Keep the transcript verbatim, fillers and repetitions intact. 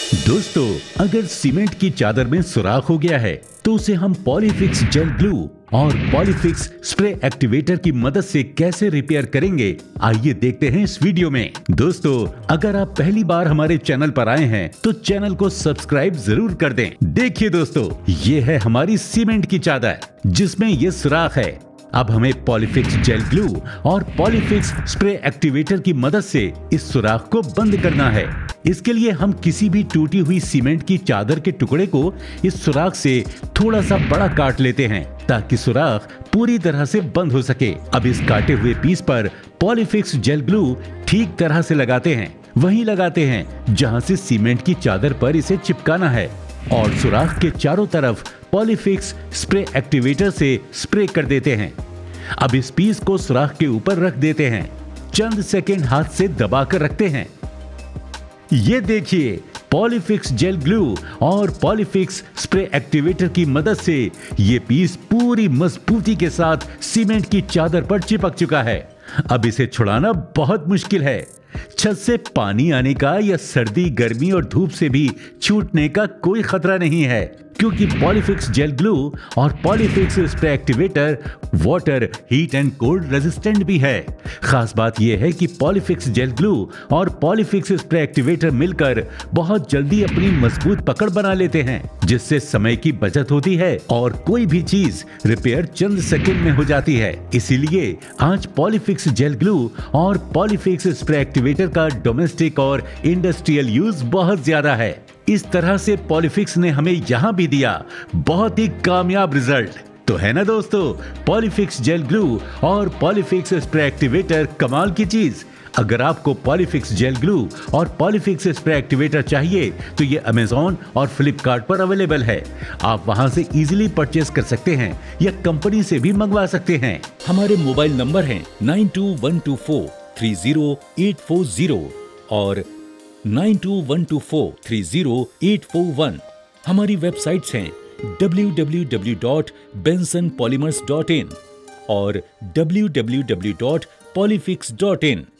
दोस्तों, अगर सीमेंट की चादर में सुराख हो गया है तो उसे हम पॉलीफिक्स जेल ग्लू और पॉलीफिक्स स्प्रे एक्टिवेटर की मदद से कैसे रिपेयर करेंगे, आइए देखते हैं इस वीडियो में। दोस्तों, अगर आप पहली बार हमारे चैनल पर आए हैं तो चैनल को सब्सक्राइब जरूर कर दें। देखिए दोस्तों, ये है हमारी सीमेंट की चादर जिसमें ये सुराख है। अब हमें पॉलीफिक्स जेल ग्लू और पॉलीफिक्स स्प्रे एक्टिवेटर की मदद से इस सुराख को बंद करना है। इसके लिए हम किसी भी टूटी हुई सीमेंट की चादर के टुकड़े को इस सुराख से थोड़ा सा बड़ा काट लेते हैं ताकि सुराख पूरी तरह से बंद हो सके। अब इस काटे हुए पीस पर पॉलीफिक्स जेल ग्लू ठीक तरह से लगाते हैं, वहीं लगाते हैं जहां से सीमेंट की चादर पर इसे चिपकाना है और सुराख के चारों तरफ पॉलीफिक्स स्प्रे एक्टिवेटर से स्प्रे कर देते हैं। अब इस पीस को सुराख के ऊपर रख देते हैं, चंद सेकंड हाथ से दबाकर रखते हैं। ये देखिए, पॉलीफिक्स जेल ग्लू और पॉलीफिक्स स्प्रे एक्टिवेटर की मदद से ये पीस पूरी मजबूती के साथ सीमेंट की चादर पर चिपक चुका है। अब इसे छुड़ाना बहुत मुश्किल है। छत से पानी आने का या सर्दी, गर्मी और धूप से भी छूटने का कोई खतरा नहीं है, क्योंकि पॉलीफिक्स जेल ग्लू और Polyfix spray activator water, heat and cold resistant भी है। खास बात यह है कि पॉलीफिक्स जेल ग्लू और पॉलीफिक्स स्प्रे एक्टिवेटर मिलकर बहुत जल्दी अपनी मजबूत पकड़ बना लेते हैं, जिससे समय की बचत होती है और कोई भी चीज रिपेयर चंद सेकंड में हो जाती है। इसीलिए आज पॉलीफिक्स जेल ग्लू और पॉलीफिक्स स्प्रे एक्टिवेटर का डोमेस्टिक और इंडस्ट्रियल यूज बहुत ज्यादा है। इस तरह से पॉलीफिक्स ने हमें यहां भी दिया बहुत ही कामयाब रिजल्ट। तो है ना दोस्तों, पॉलीफिक्स जेल ग्लू और पॉलीफिक्स स्प्रे एक्टिवेटर कमाल की चीज। अगर आपको पॉलीफिक्स जेल ग्लू और पॉलीफिक्स स्प्रे एक्टिवेटर चाहिए तो ये अमेज़न और फ्लिपकार्ट पर अवेलेबल है। आप वहां से इजीली परचेस कर सकते हैं या कंपनी से भी मंगवा सकते हैं। हमारे मोबाइल नंबर हैं nine two one two four three zero eight four zero और nine two one two four three zero eight four one. हमारी वेबसाइट्स हैं W W W dot Benson polymers dot in और W W W dot Polyfix dot इन।